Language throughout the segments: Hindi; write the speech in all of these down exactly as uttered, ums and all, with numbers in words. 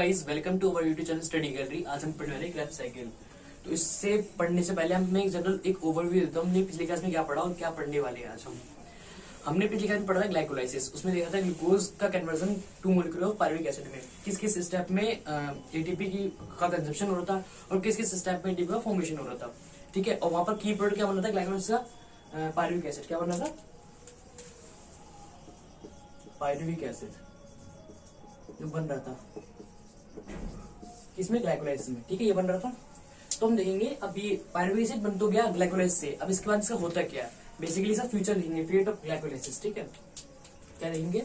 Guys, welcome to our YouTube channel study gallery. आज हम पढ़ने वाले क्रेब्स साइकिल। तो इससे पढ़ने से पहले हम मैं एक जनरल एक ओवरव्यू देता हूँ। हमने पिछली क्लास में क्या पढ़ा और क्या पढ़ने वाले हैं आज हम। हमने पिछली क्लास में पढ़ा था ग्लाइकोलाइसिस। उसमें देखा था ग्लूकोज का conversion to molecule of pyruvic acid में किस किस स्टेप में एटीपी की का कंजप्शन हो रहा था और किस किस स्टेप में एटीपी का फॉर्मेशन हो रहा था। ठीक है, और वहां पर की प्रोडक्ट क्या बना था ग्लाइकोलाइसिस का? पायरुविक एसिड क्या बना था? पायरुविक एसिड जो बन रहा था किसमें? ग्लाइकोलाइसिस में। ठीक है, ये बन रहा था। तो हम देखेंगे अब ये पायरुविक एसिड बन तो गया ग्लाइकोलाइसिस से। अब इसके बाद इसका होता क्या है, बेसिकली इसका फ्यूचर देखेंगे, फेट ऑफ ग्लाइकोलाइसिस। ठीक है, क्या देखेंगे?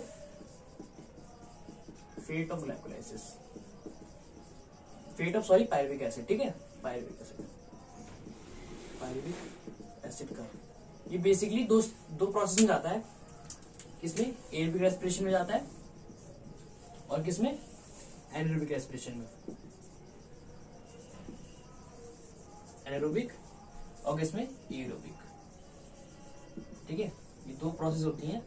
Fate of glycolysis, fate of sorry pyruvic acid. ठीक है, पायरुविक एसिड, पायरुविक एसिड का ये बेसिकली दो दो प्रोसेस में जाता है। किसमें? एरोबिक रेस्पिरेशन में जाता है और किसमें? एनारोबिक रेस्पिरेशन में। एनारोबिक और किसमें? एरोबिक। ठीक है, ये दो प्रोसेस होती हैं।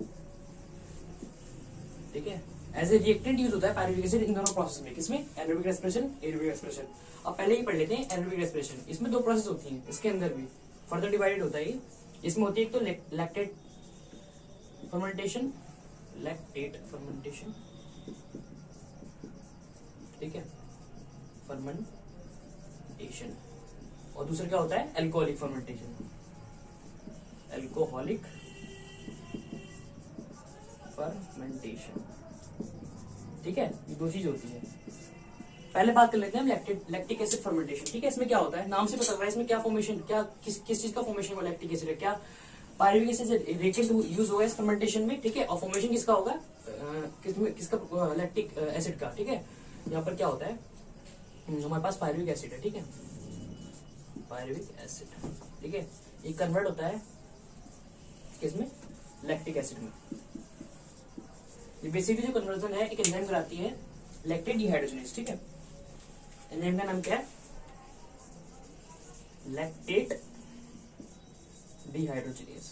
ठीक है, एज ए रिएक्टेंट यूज होता है पायरुविक एसिड इन दोनों प्रोसेस में। किसमें? Anaerobic respiration, aerobic respiration. अब पहले ही पढ़ लेते हैं एनारोबिक रेस्पिरेशन। इसमें दो प्रोसेस होती हैं, इसके अंदर भी फर्दर डिवाइडेड होता है। इसमें होती है एक तो लैक्टेट फर्मेंटेशन, लैक्टेट फर्मेंटेशन। ठीक है, फर्मेंटेशन। और दूसरा क्या होता है? Alcoholic fermentation, alcoholic fermentation. ठीक है, ये दो चीज होती है। पहले बात कर लेते हैं हम लैक्टिक लैक्टिक एसिड फर्मेंटेशन। ठीक है, इसमें क्या होता है? नाम से पता चल रहा है इसमें क्या फॉर्मेशन, क्या किस किस चीज का फॉर्मेशन हुआ? लैक्टिक एसिड है। क्या पायरुविक एसिड रिएक्टेंट यूज होगा इस फर्मेंटेशन में? ठीक है, और फॉर्मेशन किसका होगा? किसमें किसका? लैक्टिक एसिड का। ठीक है, यहाँ पर क्या होता है? हमारे पास पायरुविक एसिड है। ठीक है, पायरुविक एसिड। ठीक है, ये कन्वर्ट होता है किसमें? लैक्टिक एसिड में। ये बेसिकली जो कन्वर्जन है एक एंजाइम कराती है, लैक्टेट डिहाइड्रोजनेज। ठीक है, एंजाइम का नाम क्या है? Lactate dehydrogenase.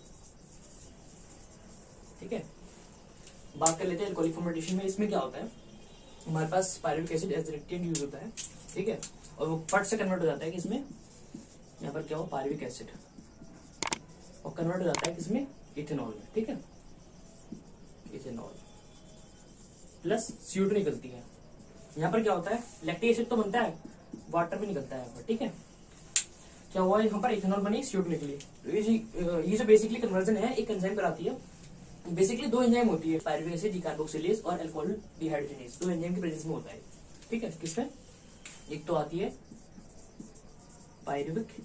ठीक है, बात कर लेते हैं अल्कोहलिक फर्मेंटेशन में। इसमें क्या होता है? हमारे पास pyruvic acid as reactant use होता है। ठीक है, और वो फट से कन्वर्ट हो जाता है किसमें? यहाँ पर क्या हो? पायरुविक एसिड, और कन्वर्ट हो जाता है किसमें? इथेनॉल में। ठीक है, ethanol plus C O two निकलती है। यहाँ पर क्या होता है? लैक्टिक एसिड तो बनता है, वाटर में निकलता है यहाँ पर। ठीक है, क्या हुआ? यहाँ पर इथेनॉल बनी, सी ओ टू निकली। ये जो बेसिकली कन्वर्जन है एक एंजाइम कराती है। बेसिकली दो एंजाइम होती है, पायरुविक एसिड डिकार्बोक्सिलेज और अल्कोहल डिहाइड्रोजनेज। दो एंजाइम के प्रेजेंस में होता है। ठीक है, किसमें? एक तो आती है pyruvic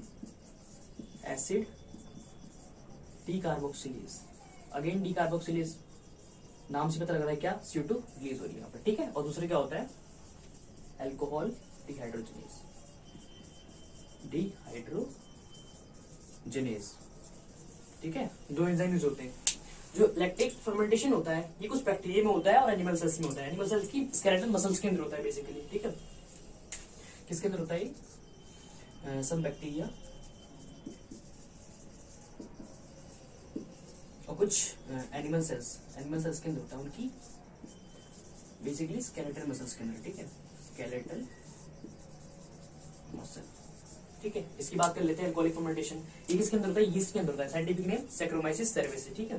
acid decarboxylase, again decarboxylase, नाम से पता लग रहा है क्या? सी ओ टू रिलीज हो रही है यहाँ पर। ठीक है, और दूसरे क्या होता है? Alcohol dehydrogenase, dehydrogenase. ठीक है, दो एंजाइम यूज होते हैं। जो लैक्टिक फर्मेंटेशन होता है ये कुछ बैक्टीरिया में होता है और एनिमल सेल्स में होता है। एनिमल सेल्स की स्केलेटल मसल्स के अंदर होता है बेसिकली। ठीक है, किसके अंदर होता है? सम बैक्टीरिया और कुछ एनिमल सेल्स, एनिमल सेल्स के अंदर होता है उनकी बेसिकली स्केलेटल मसल्स के अंदर। ठीक है, स्केलेटल मसल। ठीक है, इसकी बात कर लेते हैं अल्कोहलिक फर्मेंटेशन। ये किसके अंदर होता है? यीस्ट के अंदर होता है। Scientific name Saccharomyces cerevisiae. ठीक है,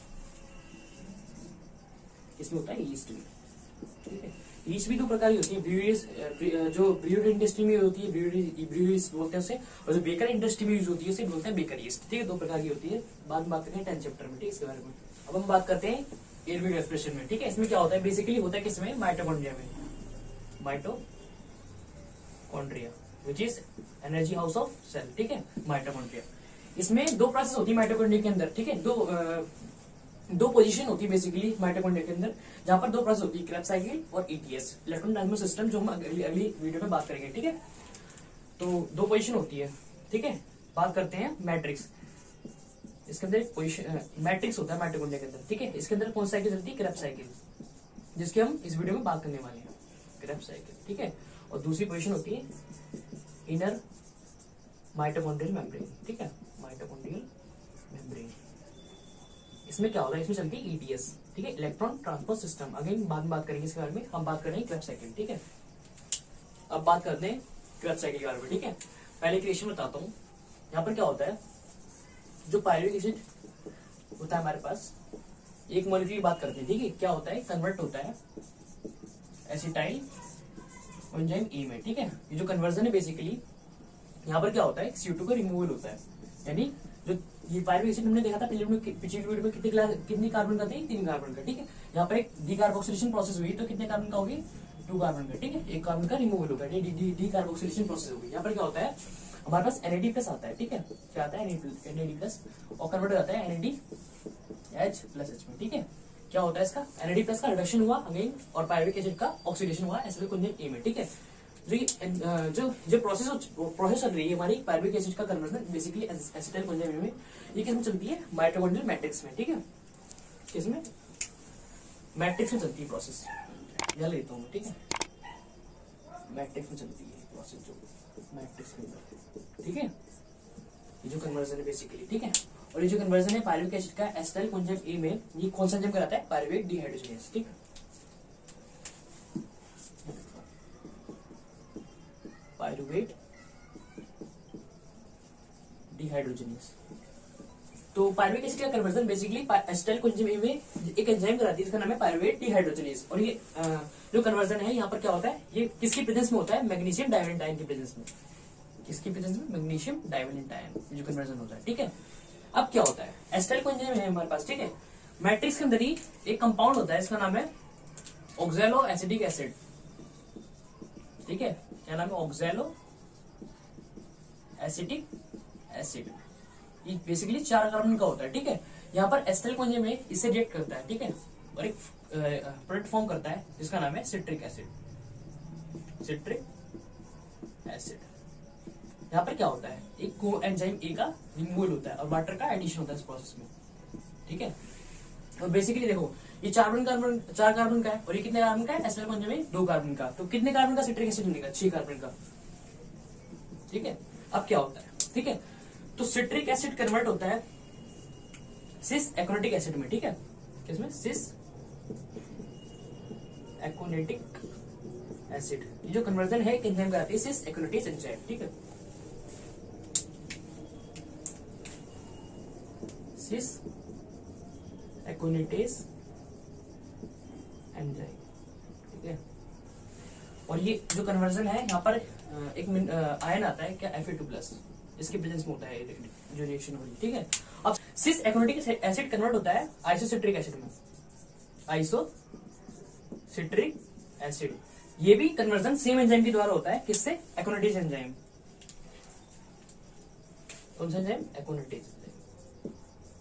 इसमें होता है यीस्ट में। ठीक है, यीस्ट भी दो प्रकार की होती है। ब्रूअरीज, जो ब्रूअरी इंडस्ट्री में होती है ब्रूअरीज बोलते हैं उसे, और जो बेकर इंडस्ट्री में यूज होती है उसे बोलते हैं बेकर यीस्ट। ठीक है, दो प्रकार की होती है। बाद में बात करते हैं टेंथ चैप्टर में। ठीक है, इसके बारे में अब हम बात करते हैं एरोबिक रेस्पिरेशन में। ठीक है, इसमें क्या होता है? बेसिकली होता है किसमें? माइटोकॉन्ड्रिया में। Mitochondria which is energy house of cell. ठीक है, माइटोकॉन्ड्रिया। इसमें दो प्रोसेस होती है माइटोकॉन्ड्रिया के अंदर। ठीक है, दो आ, दो पोजीशन होती है बेसिकली माइटोकॉन्ड्रिया के अंदर, जहां पर दो प्रोसेस होती है, क्रेब्स साइकिल और ईटीएस, इलेक्ट्रॉन ट्रांसफर सिस्टम, जो हम अगली अगली वीडियो में बात करेंगे। ठीक है, तो दो पोजीशन होती है। ठीक है, बात करते हैं मैट्रिक्स। इसके अंदर एक पोजीशन मैट्रिक्स होता है माइटोकॉन्ड्रिया के अंदर। ठीक है, इसके अंदर कौन सी साइकिल चलती है? क्रेब्स साइकिल, जिसके हम इस वीडियो में बात करने वाले हैं, क्रेब्स साइकिल। ठीक है, और दूसरी पोजीशन होती है इनर माइटोकॉन्ड्रियल मेम्ब्रेन। ठीक है, माइटोकॉन्ड्रियल मेम्ब्रेन, इसमें क्या होता है, इसमें चलती है ईटीएस, ठीक है, इलेक्ट्रॉन ट्रांसपोर्ट सिस्टम। अगेन बाद में बात करेंगे इसके बारे में, हम बात करेंगे क्रेब्स साइकिल, ठीक है। अब बात करते हैं क्रेब्स साइकिल के बारे में, ठीक है। पहले क्रिएशन बताता हूँ। यहाँ पर क्या होता है, जो पायरुविक एसिड होता है हमारे पास, एक मॉलिक्यूल की बात करते हैं, ठीक है। क्या होता है, कन्वर्ट होता है एसिटाइल एंजाइम ई में, ठीक है। ये जो कन्वर्जन है बेसिकली यहाँ पर क्या होता है, सी ओ टू का रिमूवल होता है, यानी जो ये पायरुविक एसिड हमने देखा था पिछले पिछली वीडियो में, कितने क्लास कितनी कार्बन का थे, तीन कार्बन का, ठीक है। यहाँ पर एक डीकार्बोक्सिलेशन प्रोसेस हुई तो कितने कार्बन का होगी, टू कार्बन का, ठीक है। एक कार्बन का रिमूवल होगा, डीकार्बोक्सिलेशन प्रोसेस होगी। यहाँ पर क्या होता है, हमारे पास एन ए डी प्लस आता है, ठीक है। क्या आता है, एन ए डी प्लस, और कन्वर्ट हो जाता है N A D H plus H में, ठीक है। क्या होता है इसका, एन ए डी प्लस का रिडक्शन हुआ अगेन, और पायरुविक एसिड का ऑक्सीडेशन हुआ एसिटिक एंजाइम ए में, ठीक है। जो जो जो प्रोसेस प्रोसेस चल रही है हमारी पायरुविक एसिड का कन्वर्जन बेसिकली एसिटाइल एंजाइम में, ये किसमें चलती है, माइटोकॉन्ड्रियल मैट्रिक्स में, ठीक है। किसमें, मैट्रिक्स में चलती है प्रोसेस, यह लेता हूँ, ठीक है। मैट्रिक्स में चलती है प्रोसेस, जो मैट्रिक्स के अंदर, ठीक है। ये जो कन्वर्जन है बेसिकली, ठीक है। और ये जो कन्वर्जन है पायरुविक एसिड का एसिटाइल एंजाइम ए में, ये कौन सा एंजाइम कराता है, पायरुवेट डिहाइड्रोजनेज, ठीक है। Pyruvate dehydrogenase. तो पायरुविक एसिड का conversion basically acetyl enzyme A में एक एंजाइम कराती है, इसका नाम है पायरुवेट डिहाइड्रोजनेज। और ये जो कन्वर्जन है यहाँ पर क्या होता है, ये किसकी प्रेजेंस में होता है, मैग्नीशियम डाइवेलेंट आयन की प्रेजेंस में, किसकी प्रेजेंस में, मैग्नीशियम डाइवेलेंट आयन जो कन्वर्जन होता है, ठीक है। अब क्या होता है, एसिटाइल एंजाइम है हमारे पास, ठीक है। मैट्रिक्स के अंदर ही एक कंपाउंड होता है, इसका नाम है ऑक्सैलो एसिटिक एसिड, ठीक है। क्या नाम है, ऑक्सैलो एसिटिक एसिड। ये बेसिकली चार कार्बन का होता है, ठीक है। यहाँ पर एसिटाइल एंजाइम में इसे रिएक्ट करता है, ठीक है, और एक प्रोडक्ट फॉर्म करता है जिसका नाम है सिट्रिक एसिड, सिट्रिक एसिड। यहाँ पर क्या होता है, एक को एंजाइम ए का रिमूवल होता है और वाटर का एडिशन होता है इस प्रोसेस में, ठीक है। और बेसिकली देखो, ये चार कार्बन चार कार्बन का है, और ये कितने कार्बन का है, एसिटाइल एंजाइम में दो कार्बन का, तो कितने कार्बन का सिट्रिक एसिड बनेगा, छह कार्बन का, ठीक है। अब क्या होता है, ठीक है, तो सिट्रिक एसिड कन्वर्ट होता है सिस एक्रोनेटिक एसिड में, ठीक है। किसमें, सिस एक्रोनेटिक एसिड। ये जो कन्वर्जन है एंजाइम कराती है सिस एक्रोनेटिक एंजाइम, ठीक है। सिस एक्रोनेटेस एंजाइम, ठीक है। और ये जो कन्वर्जन है यहाँ पर एक आयन आता है क्या, एफ ए टू प्लस, इसके प्रेजेंस में होता है जो रिएक्शन हो रही है, ठीक है। अब सिस एक्रोनेटिक एसिड कन्वर्ट होता है आइसोसिट्रिक एसिड में, आइसोसिट्रिक एसिड। ये भी कन्वर्जन सेम एंजाइम के द्वारा होता है, किससे, एक्रोनेटेज एंजाइम। कौन सा एंजाइम, एक्रोनेटेज एंजाइम,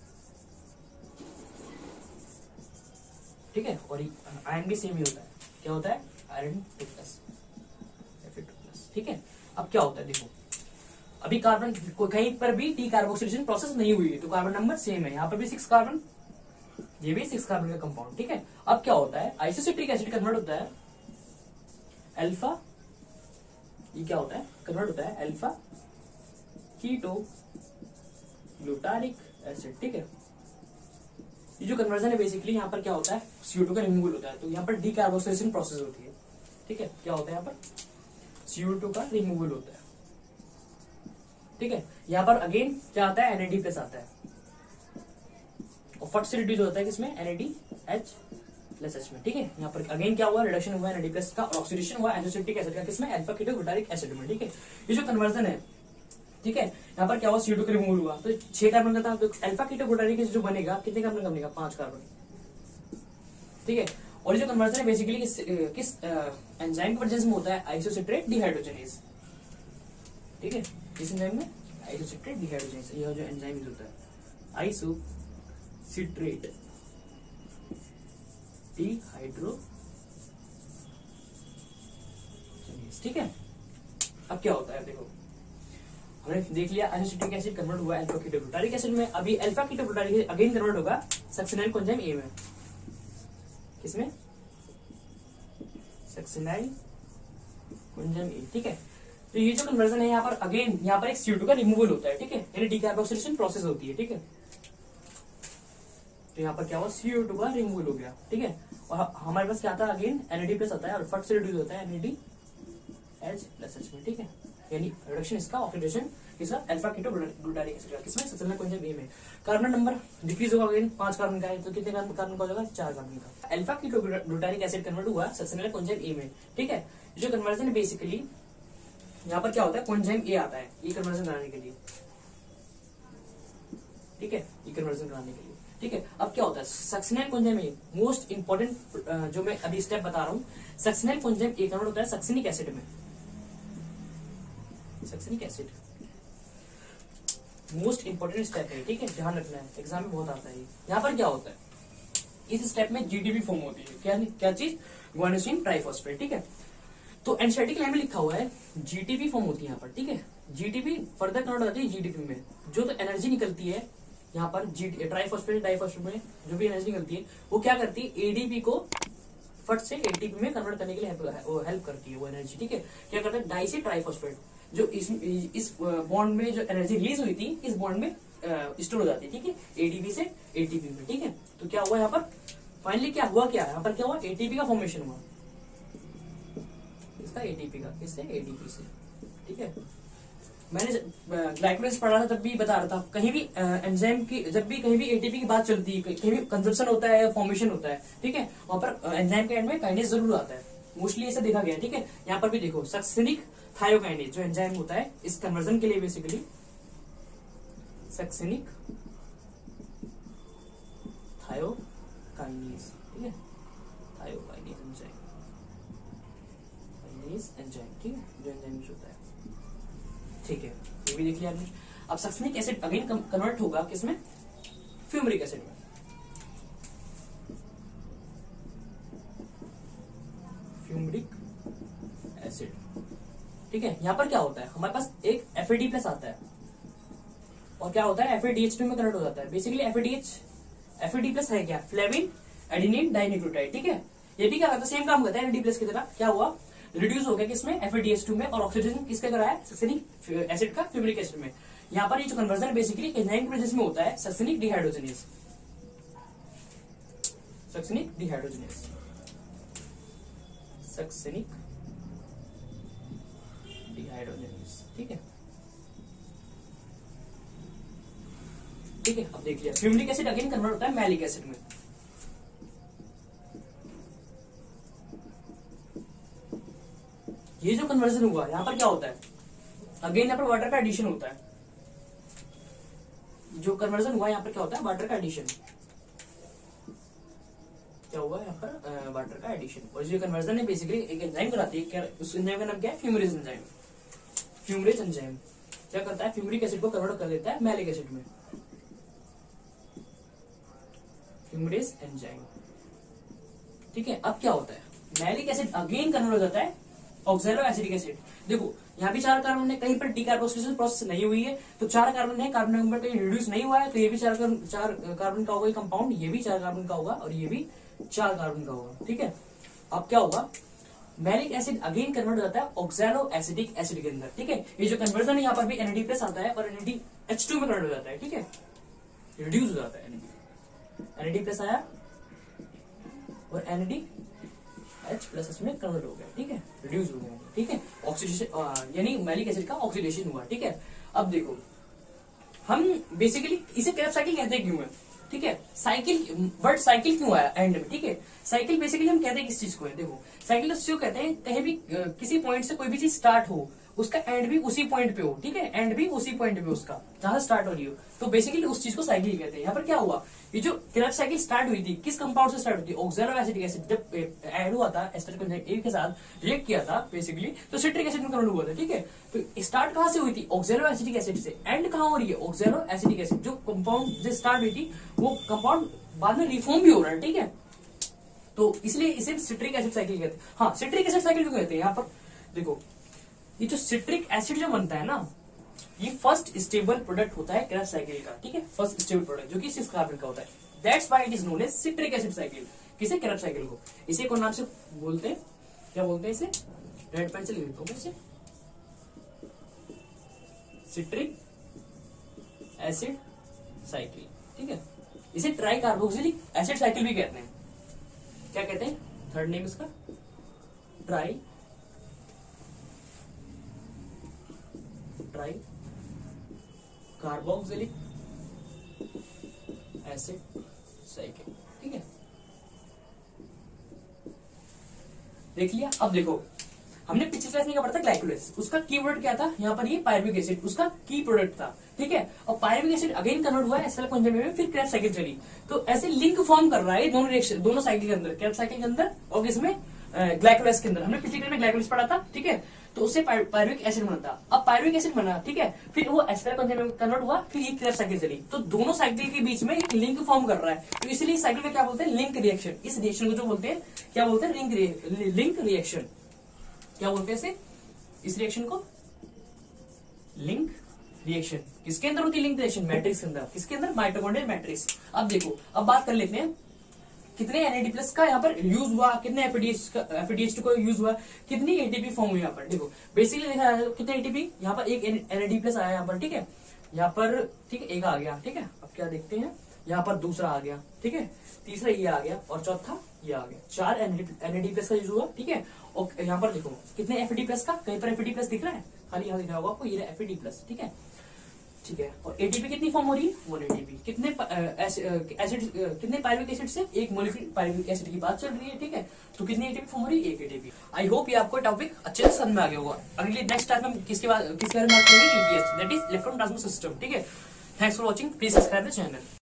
ठीक है। और आयन भी सेम ही होता है, क्या होता है, iron two plus, F A two plus, ठीक है। अब क्या होता है, देखो अभी कार्बन कहीं पर भी डीकार्बोक्सिलेशन प्रोसेस नहीं हुई है, तो कार्बन नंबर सेम है, यहाँ पर भी सिक्स कार्बन, ये भी सिक्स कार्बन का कंपाउंड, ठीक है। अब क्या होता है, आइसोसिट्रिक एसिड कन्वर्ट होता है अल्फा, ये क्या होता है, कन्वर्ट होता है अल्फा कीटो ग्लूटारिक एसिड, ठीक है। ये जो कन्वर्जन है बेसिकली यहाँ पर क्या होता है, सी ओ टू का रिमूवल होता है, तो यहाँ पर डीकार्बोक्सिलेशन प्रोसेस होती है, ठीक है। क्या होता है, यहाँ पर सी ओ टू का रिमूवल होता है, ठीक है। यहाँ पर अगेन क्या आता है, एन ए डी प्लस आता है, और फट से रिड्यूस होता है किसमें, N A D H plus H में, ठीक है। यहाँ पर अगेन क्या हुआ, रिडक्शन हुआ एन ए डी प्लस का, ऑक्सीडेशन हुआ एसिटिक एसिड का, किसमें, अल्फा कीटो ग्लूटारिक एसिड में, ठीक है। ये जो कन्वर्जन है, ठीक है, यहाँ पर क्या हुआ, सी ओ टू का रिमूवल हुआ, तो छह कार्बन का था, तो अल्फा कीटो ग्लूटारिक एसिड जो बनेगा, कितने कार्बन का बनेगा, पांच कार्बन, ठीक है। और ये जो कन्वर्जन है बेसिकली किस किस एंजाइम की प्रेजेंस में होता है, आइसोसिट्रेट डिहाइड्रोजनेज, ठीक है। इस एंजाइम में आइसोसिट्रेट डिहाइड्रोजनेज, यह जो एंजाइम होता है आइसोसिट्रेट डिहाइड्रोजनेज, ठीक है। अब क्या होता है, देखो हमने देख लिया आइसोसिट्रिक एसिड कन्वर्ट हुआ अल्फा कीटो ग्लूटारिक एसिड में, अभी alpha ketoglutaric acid again convert होगा सक्सिनाइल एंजाइम ए में, किसमें, सक्सिनाइल एंजाइम ए, ठीक है। तो ये जो कन्वर्जन है यहाँ पर अगेन यहाँ पर एक सी ओ टू का रिमूवल होता है, ठीक है, यानी डीकार्बोक्सिलेशन प्रोसेस होती है, ठीक है। तो यहाँ पर क्या हुआ, सी ओ टू का रिमूवल हो गया, ठीक है। और हमारे पास क्या आता है again N A D plus आता है और फट से रिड्यूस होता है N A D H plus H में, ठीक है। यानी रिडक्शन इसका ऑक्सीडेशन किसका, अल्फा कीटो ग्लूटारिक एसिड का, किसमें, सबसे पहले कोएंजाइम ए में। कार्बन नंबर डिक्रीज होगा अगेन, पांच कार्बन का है तो कितने कार्बन कार्बन का हो जाएगा, चार कार्बन का। Alpha ketoglutaric acid convert हुआ सबसे पहले कोएंजाइम ए में, ठीक है। जो कन्वर्जन है बेसिकली यहाँ पर क्या होता है, कोएंजाइम ए आता है ये कन्वर्जन कराने के लिए, ठीक है, ये कन्वर्जन कराने के लिए, ठीक है। अब क्या होता है, succinyl coenzyme A most important जो मैं अभी स्टेप बता रहा हूँ, सक्सिनल कोएंजाइम ए कन्वर्ट होता है सक्सिनिक एसिड में, succinic acid most important step है, ठीक है, ध्यान रखना है, एग्जाम में बहुत आता है। यहाँ पर क्या होता है, इस स्टेप में जीटीपी फॉर्म होती है, क्या क्या चीज, गुआनिसिन ट्राइफॉस्फेट, ठीक है। तो एनसीईआरटी लाइन में लिखा हुआ है जीटीपी फॉर्म होती है यहाँ पर, ठीक है। जीटीपी फर्दर कन्वर्ट होती है जीटीपी में, जो तो एनर्जी निकलती है यहाँ पर जी ट्राइफॉस्फेट डाइफॉस्फेट में जो भी एनर्जी निकलती है वो क्या करती है, एडीपी को फट से एटीपी में कन्वर्ट करने के लिए हेल्प करती है वो एनर्जी, ठीक है। क्या करता है, डाई से ट्राइफॉस्फेट जो इस इस बॉन्ड में जो एनर्जी रिलीज हुई थी इस बॉन्ड में स्टोर हो जाती है, ठीक है, एडीपी से एटीपी में, ठीक है। तो क्या हुआ यहाँ पर, फाइनली क्या हुआ, क्या यहाँ पर क्या हुआ, एटीपी का फॉर्मेशन हुआ, इसका एटीपी का, किससे, एडीपी से, ठीक है। मैंने ग्लाइकोलाइसिस पढ़ा था तब भी बता रहा था, कहीं भी एंजाइम की जब भी कहीं भी एटीपी की बात चलती है, कहीं भी कंजप्शन होता है, फॉर्मेशन होता है, ठीक है, वहां पर एंजाइम के एंड में काइनेज जरूर आता है, मोस्टली ऐसा देखा गया, ठीक है। यहाँ पर भी देखो सक्सिनिक थायोकाइनेज जो एंजाइम होता है इस कन्वर्जन के लिए बेसिकली सक्सिनिक थायोकाइनेज, ठीक है, थायोकाइनेज एंजाइम, काइनेज एंजाइम, ठीक है, जो एंजाइम यूज होता है, ठीक है, ये भी देख लिया आपने। अब सक्सिनिक एसिड अगेन कन्वर्ट होगा किसमें, फ्यूमरिक एसिड में, फ्यूमरिक एसिड, ठीक है। यहां पर क्या होता है, हमारे पास एक एफ ए डी प्लस आता है और क्या होता है, F A D H two में कन्वर्ट हो जाता है। Basically F A D H F A D plus है क्या, फ्लेविन एडिनिन डाइन्यूक्लियोटाइड, ठीक है। ये भी क्या करता है, सेम काम करता है एन ए डी प्लस की तरह। क्या हुआ, रिड्यूस हो गया किसमें, F A D H two में, और ऑक्सीडेशन किसका करा है, सक्सिनिक एसिड का फ्यूमरिक एसिड में। यहाँ पर ये जो कन्वर्जन बेसिकली एंजाइम की वजह से होता है, succinic dehydrogenase, succinic dehydrogenase, succinic dehydrogenase, ठीक है, ठीक है। अब देख लिया, फ्यूमरिक एसिड अगेन कन्वर्ट होता है मैलिक एसिड में, ये जो कन्वर्जन हुआ यहाँ पर क्या होता है, अगेन यहाँ पर वाटर का एडिशन होता है, जो कन्वर्जन हुआ यहाँ पर क्या होता है, वाटर का एडिशन, क्या हुआ यहाँ पर, वाटर का एडिशन। और जो कन्वर्जन है बेसिकली एक एंजाइम कराती है, क्या उस एंजाइम का नाम क्या है, फ्यूमरेज एंजाइम, फ्यूमरेज एंजाइम क्या करता है, फ्यूमरिक एसिड को कन्वर्ट कर देता है मैलिक एसिड में, फ्यूमरेज एंजाइम, ठीक है। अब क्या होता है, मैलिक एसिड अगेन कन्वर्ट हो जाता है ऑक्सैलो एसिडिक एसिड। देखो यहाँ भी चार कार्बन है, कहीं पर डीकार्बोक्सिलेशन प्रोसेस नहीं हुई है तो चार कार्बन है, कार्बन नंबर कहीं रिड्यूस नहीं हुआ है तो ये भी चार कार्बन चार कार्बन का होगा कंपाउंड, ये भी चार कार्बन का होगा और ये भी चार कार्बन का होगा, ठीक है। अब क्या होगा, मैलिक एसिड अगेन कन्वर्ट हो जाता है ऑक्सैलो एसिडिक एसिड के अंदर, ठीक है। ये जो कन्वर्जन है यहाँ पर भी एन ए डी प्लस आता है और N A D H two में कन्वर्ट हो जाता है, ठीक है, रिड्यूस हो जाता है, एन ए डी प्लस आया और N A D H plus इसमें कन्वर्ट हो गया, ठीक है, रिड्यूस हो गया, ठीक है। ऑक्सीडेशन यानी मैलिक एसिड का ऑक्सीडेशन हुआ, ठीक है। अब देखो हम बेसिकली इसे क्रैब साइकिल कहते क्यों है, ठीक है, साइकिल वर्ड साइकिल क्यों आया एंड में, ठीक है। साइकिल बेसिकली हम कहते हैं किस चीज को है, देखो साइकिल तो कहते हैं कहीं भी किसी पॉइंट से कोई भी चीज स्टार्ट हो उसका एंड भी उसी पॉइंट पे हो, ठीक है, एंड भी उसी पॉइंट पे उसका जहां स्टार्ट हो रही हो, तो बेसिकली उस चीज को साइकिल कहते हैं। यहाँ पर क्या हुआ, ये जो क्रैब साइकिल स्टार्ट हुई थी किस कंपाउंड से स्टार्ट हुई थी, ऑक्सैलो एसिडिक एसिड जब ऐड हुआ था एस्टर कॉन्जुगेट ए के साथ रिएक्ट किया था बेसिकली तो सिट्रिक एसिड में कन्वर्ट हुआ था, ठीक है। तो स्टार्ट कहां से हुई थी, ऑक्सैलो एसिडिक एसिड से, एंड कहां हो रही है, ऑक्सैलो एसिडिक एसिड जो कंपाउंड जो स्टार्ट हुई थी वो कंपाउंड बाद में रिफॉर्म भी हो रहा है, ठीक है। तो इसलिए इसे सिट्रिक एसिड साइकिल कहते हैं। हाँ, सिट्रिक एसिड साइकिल क्यों कहते हैं, यहाँ पर देखो ये जो सिट्रिक एसिड जो बनता है ना ये फर्स्ट स्टेबल प्रोडक्ट होता है क्रैब साइकिल का, ठीक है, फर्स्ट स्टेबल प्रोडक्ट जो कि सिक्स कार्बन का होता है, that's why it is known as citric acid cycle. किसे, क्रैब साइकिल को। इसे कौन नाम से बोलते हैं, क्या बोलते हैं इसे, रेड पेन से लिख देता हूं इसे, सिट्रिक एसिड साइकिल, ठीक है, इसे ट्राई कार्बोक्सिलिक एसिड साइकिल भी कहते हैं। क्या कहते हैं? थर्ड नेम इसका tri tricarboxylic acid cycle. ठीक है, देख लिया। अब देखो, हमने पिछले क्लास में क्या पढ़ा था? ग्लाइकोलाइसिस। उसका की प्रोडक्ट क्या था? यहाँ पर ये पायरुविक एसिड उसका की प्रोडक्ट था। ठीक है, और पायरुविक एसिड अगेन कन्वर्ट हुआ एसिटिल कंजुगेट में, फिर क्रेब्स साइकिल चली। तो ऐसे लिंक फॉर्म कर रहा है दोनों रिएक्शन, दोनों साइकिल के अंदर, क्रेब्स साइकिल के अंदर और किसमें? ग्लाइकोलाइसिस के अंदर। हमने पिछले क्लास में ग्लाइकोलाइसिस पढ़ा था। ठीक है, तो उससे पायरुविक एसिड बना था। अब पायरुविक एसिड बना, ठीक है, फिर वो एसिटिल कंजुगेट में कन्वर्ट हुआ, फिर ये क्रेब्स साइकिल चली। तो दोनों साइकिल के बीच में एक लिंक फॉर्म कर रहा है, तो इसलिए इस साइकिल में क्या बोलते हैं? Link reaction. इस रिएक्शन को जो बोलते हैं क्या बोलते हैं? Link reaction. क्या बोलते हैं इसे? इस रिएक्शन को लिंक रिएक्शन। किसके अंदर होती है लिंक रिएक्शन? मैट्रिक्स के अंदर। किसके अंदर? Mitochondrial matrix. अब देखो, अब बात कर लेते हैं कितने एनएडी प्लस का यहाँ पर यूज हुआ, कितने एफएडीएच का एफएडीएच टू का यूज हुआ, कितनी एटीपी फॉर्म हुई यहाँ पर। देखो बेसिकली देखा जाए तो कितने एटीपी यहाँ पर, एक एनएडी प्लस आया यहाँ पर। ठीक है, यहाँ पर ठीक है एक आ गया। ठीक है, अब क्या देखते हैं, यहाँ पर दूसरा आ गया। ठीक है, तीसरा ये आ गया और चौथा ये आ गया। चार एनएडी प्लस का यूज हुआ। ठीक है, और यहाँ पर देखो कितने एफएडी प्लस का, कहीं पर एफएडी प्लस दिख रहा है? खाली यहाँ दिख रहा होगा आपको, ये एफएडी प्लस। ठीक है, ठीक है, और एटीपी कितनी फॉर्म हो रही है? One ATP. कितने एसिड, कितने पायरुविक एसिड से? एक मॉलिक्यूल पायरुविक एसिड की बात चल रही है। ठीक है, तो कितनी एटीपी फॉर्म हो रही है? एक एटीपी। आई होप ये आपको टॉपिक अच्छे से समझ में आ गया होगा। अगले नेक्स्ट टाइम हम किसके बारे में बात करेंगे? EPS, that is electron transport system. ठीक है, thanks for watching, please subscribe the channel.